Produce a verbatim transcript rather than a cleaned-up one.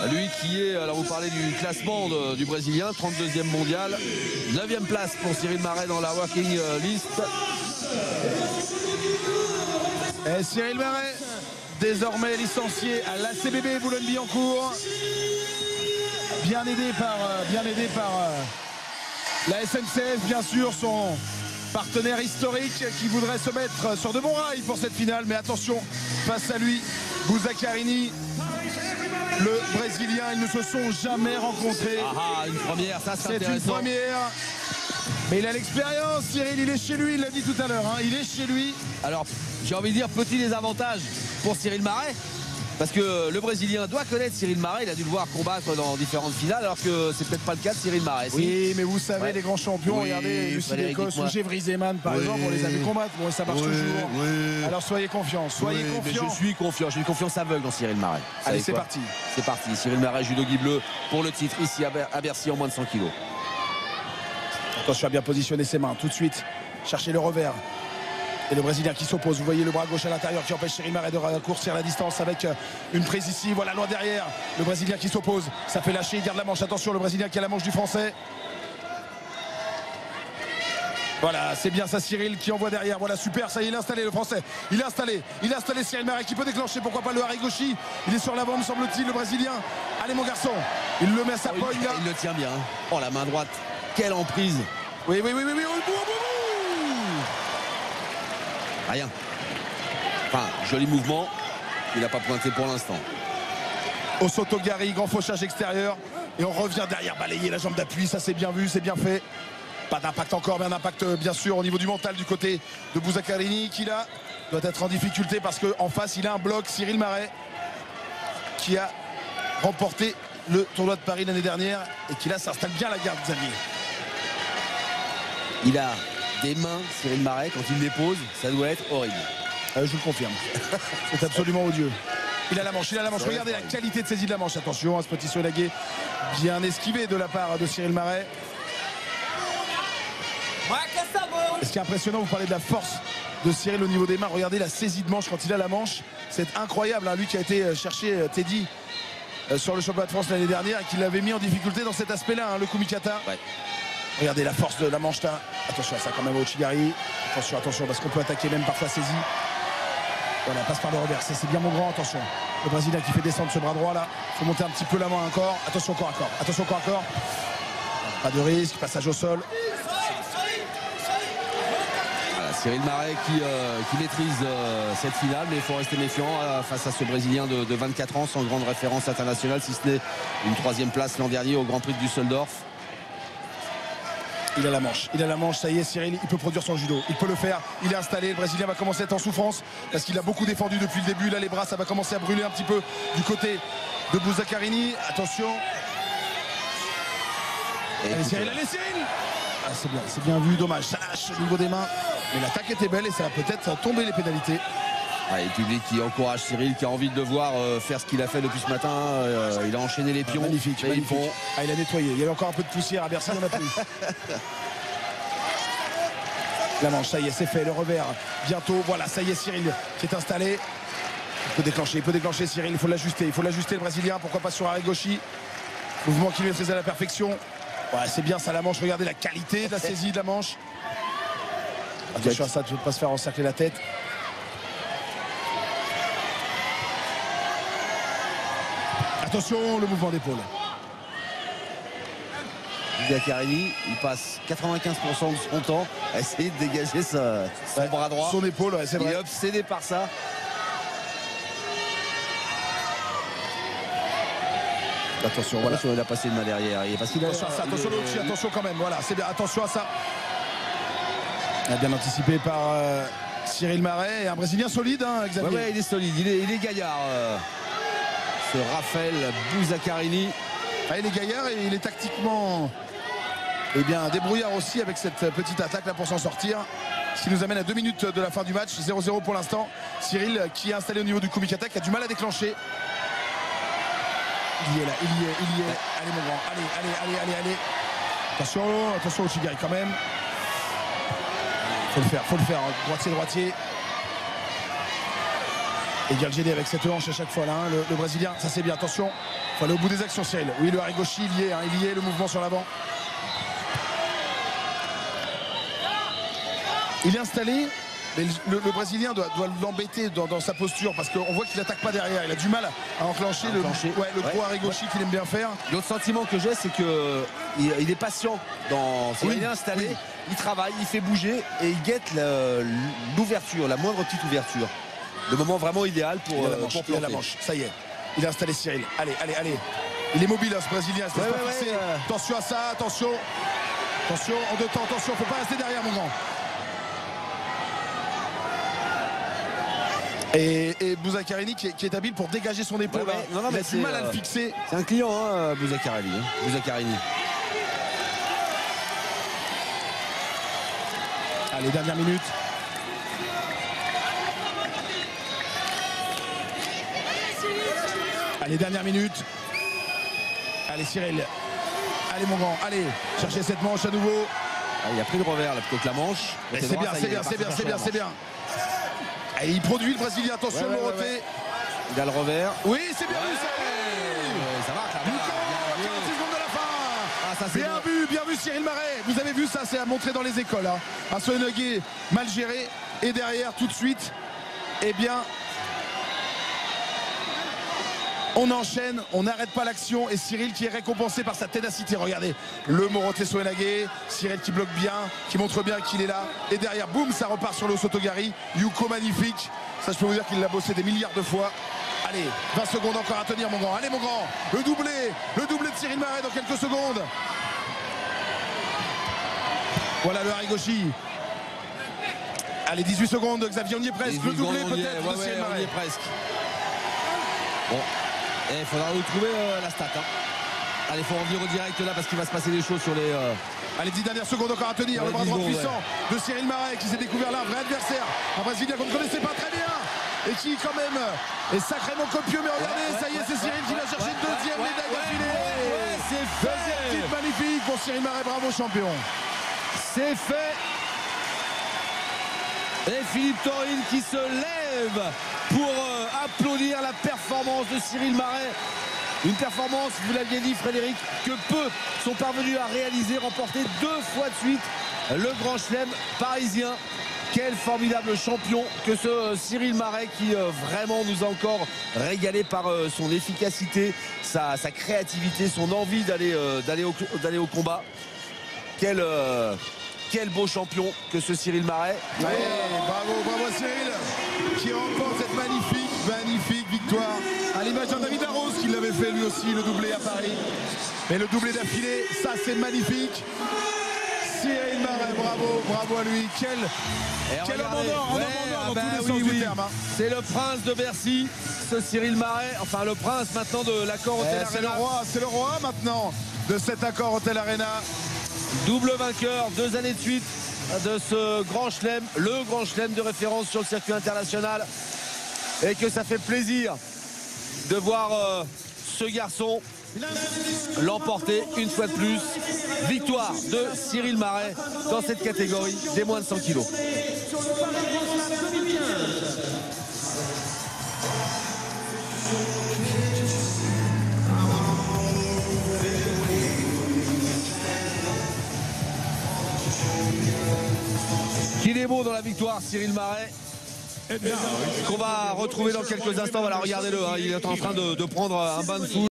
Lui qui est, alors vous parlez du classement de, du Brésilien, trente-deuxième mondial, neuvième place pour Cyril Marais dans la Working List. Et Cyril Marais, désormais licencié à l'A C B B Boulogne-Billancourt. Bien aidé par, bien aidé par la S N C F, bien sûr, son partenaire historique qui voudrait se mettre sur de bons rails pour cette finale. Mais attention, face à lui, Bouzacarini, le Brésilien, ils ne se sont jamais rencontrés. Ah, une première, ça c'est intéressant. C'est une première. Mais il a l'expérience, Cyril, il est chez lui, il l'a dit tout à l'heure, hein, il est chez lui. Alors, j'ai envie de dire petit désavantage pour Cyril Marais, parce que le Brésilien doit connaître Cyril Marais, il a dû le voir combattre dans différentes finales, alors que c'est peut-être pas le cas de Cyril Marais. Oui, mais vous savez, ouais. Les grands champions, oui, regardez, Lucie Décosse ou Gévry Zeman, par oui. exemple, on les a vu combattre, bon, ça marche oui, toujours. Oui. Alors soyez confiants, soyez oui, confiants. Mais je suis confiant, j'ai une confiance aveugle dans Cyril Marais. Allez, c'est parti. C'est parti, Cyril Marais, judo Guy Bleu pour le titre, ici à Bercy en moins de cent kilos. Attention à bien positionner ses mains, tout de suite, chercher le revers. Et le Brésilien qui s'oppose, vous voyez le bras gauche à l'intérieur qui empêche Cyril Marais de raccourcir la distance avec une prise ici, voilà loin derrière. Le Brésilien qui s'oppose, ça fait lâcher, il garde la manche, attention le Brésilien qui a la manche du Français. Voilà, c'est bien ça Cyril qui envoie derrière, voilà super, ça y est, il est installé le Français. Il est installé, il est installé Cyril Marais qui peut déclencher, pourquoi pas le Harigoshi. Il est sur l'avant me semble-t-il le Brésilien. Allez mon garçon, il le met à sa oh, poigne. Il, il le tient bien, oh la main droite, quelle emprise. Oui, oui, oui, oui, oui, au bout, au bout. Rien. Enfin, joli mouvement. Il n'a pas pointé pour l'instant. Osotogari, grand fauchage extérieur. Et on revient derrière, balayer la jambe d'appui. Ça c'est bien vu, c'est bien fait. Pas d'impact encore, mais un impact bien sûr au niveau du mental du côté de Bouzacarini qui là doit être en difficulté parce qu'en face il a un bloc, Cyril Marais, qui a remporté le tournoi de Paris l'année dernière et qui là s'installe bien la garde, Xavier. Il a des mains, Cyril Marais, quand il les pose, ça doit être horrible. Euh, je le confirme. C'est absolument odieux. Il a la manche, il a la manche. Regardez la qualité de saisie de la manche. Attention, à ce petit Sonaguet bien esquivé de la part de Cyril Marais. Ce qui est impressionnant, vous parlez de la force de Cyril au niveau des mains. Regardez la saisie de manche quand il a la manche. C'est incroyable, hein. Lui qui a été chercher Teddy sur le championnat de France l'année dernière et qui l'avait mis en difficulté dans cet aspect-là, hein, le Kumikata. Ouais. Regardez la force de la manche là. Attention à ça quand même au Chigari. Attention, attention, parce qu'on peut attaquer même parfois saisi. Voilà, passe par le revers. C'est bien mon grand, attention. Le Brésilien qui fait descendre ce bras droit là. Il faut monter un petit peu la main encore. Attention corps à corps. Attention corps à corps. Pas de risque, passage au sol. Voilà, Cyril Marais qui, euh, qui maîtrise euh, cette finale, mais il faut rester méfiant euh, face à ce Brésilien de, de vingt-quatre ans, sans grande référence internationale, si ce n'est une troisième place l'an dernier au Grand Prix de Düsseldorf. Il a la manche, il a la manche, ça y est Cyril, il peut produire son judo, il peut le faire, il est installé, le Brésilien va commencer à être en souffrance parce qu'il a beaucoup défendu depuis le début, là les bras ça va commencer à brûler un petit peu du côté de Bouzacarini, attention. Et allez Cyril, allez Cyril ah, c'est bien, c'est bien vu, dommage, ça lâche au niveau des mains, mais l'attaque était belle et ça va peut-être tomber les pénalités. Ah, et le public qui encourage Cyril, qui a envie de le voir euh, faire ce qu'il a fait depuis ce matin. Euh, il a enchaîné les pions. Ah, magnifique, magnifique. Font... Ah, il a nettoyé. Il y avait encore un peu de poussière à Bercy, on n'a plus. La manche, ça y est, c'est fait. Le revers, bientôt. Voilà, ça y est, Cyril qui est installé. Il peut déclencher, il peut déclencher Cyril. Il faut l'ajuster. Il faut l'ajuster le Brésilien. Pourquoi pas sur Harigoshi. Mouvement qu'il maîtrise à la perfection. Ouais, c'est bien ça, la manche. Regardez la qualité de la saisie de la manche. Attention à ça, tu ne veux pas se faire encercler la tête. Attention, le mouvement d'épaule. Bouzacarini, il passe quatre-vingt-quinze pour cent de son temps à essayer de dégager sa, son ouais, bras droit. Son épaule, ouais, c'est vrai. Il est obsédé par ça. Attention, voilà. Il a passé une main derrière. Il est passé attention à ça, attention est... attention quand même. Voilà, c'est bien. Attention à ça. Il a bien anticipé par euh, Cyril Marais. Et un Brésilien solide, hein, Xavier. Ouais, ouais, il est solide. Il est, il est gaillard. Euh... Ce Raphaël Bouzacarini. Ah, il est gaillard et il est tactiquement eh bien, débrouillard aussi avec cette petite attaque là pour s'en sortir. Ce qui nous amène à deux minutes de la fin du match. zéro zéro pour l'instant. Cyril qui est installé au niveau du Kumikata, qui a du mal à déclencher. Il y est là, il y est, il y est. Allez mon grand, allez, allez, allez, allez, allez. Attention, attention au Chigari quand même. Faut le faire, faut le faire. Droitier, droitier. Et Galgeni avec cette hanche à chaque fois là, hein, le, le Brésilien, ça c'est bien, attention, il faut aller au bout des actions Cyril. Oui, le Harigoshi, il y est, hein, il y est, le mouvement sur l'avant. Il est installé, mais le, le Brésilien doit, doit l'embêter dans, dans sa posture parce qu'on voit qu'il n'attaque pas derrière, il a du mal à enclencher, à enclencher. le, ouais, le ouais. gros Harigoshi ouais. qu'il aime bien faire. L'autre sentiment que j'ai, c'est qu'il il est patient dans oui. il est installé, oui. il travaille, il fait bouger et il guette l'ouverture, la moindre petite ouverture. Le moment vraiment idéal pour, il a la manche, pour il a la manche. Ça y est, il a installé Cyril. Allez, allez, allez. Il est mobile, hein, ce Brésilien. Ouais, ouais, pas ouais, ouais. Attention à ça, attention. Attention, en deux temps, attention, faut pas rester derrière, mon grand. Et, et Bouzakareni qui, qui est habile pour dégager son épaule. Ouais, ouais. Non, non, il a du mal à le fixer. C'est un client, hein, Bouzakareni. Hein. Bouzakareni. Allez, dernière minute. Allez, dernière minute. Allez, Cyril. Allez, mon grand. Allez, cherchez cette manche à nouveau. Ah, il a pris le revers là plutôt que la manche. C'est bien, c'est bien, c'est bien, c'est bien, c'est bien. Et il produit le Brésilien. Attention, ouais, ouais, Moroté. Ouais, ouais. Il a le revers. Oui, c'est bien vu, ça. Ouais, ça marche. quarante-six secondes de la fin. Ah, ça, bien bon. vu, bien vu, Cyril Marais. Vous avez vu ça, c'est à montrer dans les écoles. Hein. Un Soenegui mal géré. Et derrière, tout de suite, eh bien, on enchaîne, on n'arrête pas l'action et Cyril qui est récompensé par sa ténacité. Regardez, le Moroté Soenagé, Cyril qui bloque bien, qui montre bien qu'il est là. Et derrière, boum, ça repart sur le Sotogari. Yuko magnifique. Ça, je peux vous dire qu'il l'a bossé des milliards de fois. Allez, vingt secondes encore à tenir, mon grand. Allez, mon grand, le doublé, le doublé de Cyril Marais dans quelques secondes. Voilà le Harigoshi. Allez, dix-huit secondes, Xavier, on y est presque. Le doublé peut-être ouais, de ouais, Cyril Marais. On y est presque. Bon. Et il faudra retrouver euh, la stat. Hein. Allez, il faut revenir au direct là parce qu'il va se passer des choses sur les. Euh... Allez, dix dernières secondes encore à tenir. Le bras droit puissant ouais. de Cyril Marais qui s'est découvert là, un vrai adversaire. Un Brésilien qu'on ne connaissait pas très bien et qui, quand même, est sacrément copieux. Mais regardez, ouais, ça y est, ouais, c'est Cyril ouais, qui va chercher une deuxième ouais, médaille ouais, d'affilée. Ouais, ouais, c'est fait. Deuxième titre magnifique pour Cyril Marais. Bravo, champion. C'est fait. Et Philippe Toril qui se lève pour euh, applaudir la performance de Cyril Marais. Une performance, vous l'aviez dit Frédéric, que peu sont parvenus à réaliser, remporter deux fois de suite le Grand Chelem parisien. Quel formidable champion que ce euh, Cyril Marais qui euh, vraiment nous a encore régalé par euh, son efficacité, sa, sa créativité, son envie d'aller euh, d'aller au, d'aller au combat. Quel... Euh, Quel beau champion que ce Cyril Marais. Ouais, bravo, bravo Cyril qui remporte cette magnifique, magnifique victoire. À l'image d'un David Arros qui l'avait fait lui aussi, le doublé à Paris. Mais le doublé d'affilée, ça c'est magnifique. Cyril Marais, bravo, bravo à lui. Quel, quel homme en or, ouais, dans bah tous les oui, sens oui. du terme. Hein. C'est le prince de Bercy, ce Cyril Marais. Enfin, le prince maintenant de l'Accor Hotel Arena. C'est le roi, c'est le roi maintenant de cet Accor Hotel Arena. Double vainqueur, deux années de suite de ce Grand Chelem, le Grand Chelem de référence sur le circuit international. Et que ça fait plaisir de voir euh, ce garçon l'emporter une fois de plus. Victoire de Cyril Marais dans cette catégorie des moins de cent kilos. Qu'il est beau dans la victoire, Cyril Marais, qu'on va retrouver dans quelques instants. Voilà, regardez-le, hein, il est en train de, de prendre un bain de foule.